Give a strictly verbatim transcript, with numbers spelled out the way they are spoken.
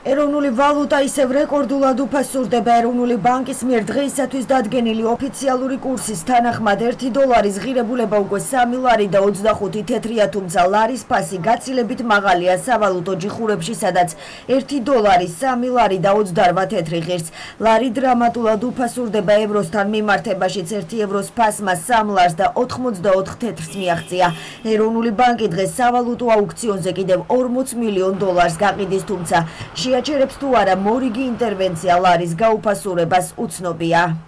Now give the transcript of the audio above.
ეროვნული ვალუტა ისევ რეკორდულად უფასურდება. ეროვნული ბანკის მიერ დღეისათვის დადგენილი ოფიციალური კურსის თანახმად ერთი დოლარის ღირებულება უკვე სამი ლარი და ოცდახუთი თეთრია, თუმცა ლარის ფასი გაცილებით მაღალია სავალუტო ჯიხურებში, სადაც ერთი დოლარი სამი ლარი და ოცდარვა თეთრი ღირს. ლარი დრამატულად უფასურდება ევროსთან მიმართებაშიც ერთი ევროს ფასმა სამ ლარს და ოთხმოცდაოთხ თეთრს მიაღწია. ეროვნული ბანკი დღეს სავალუტო აუქციონზე კიდევ ორმოც მილიონ დოლარს გაყიდის, თუმცა შეაჩერებს თუ არა მორიგი ინტერვენცია ლარის გაუფასურებას უცნობია.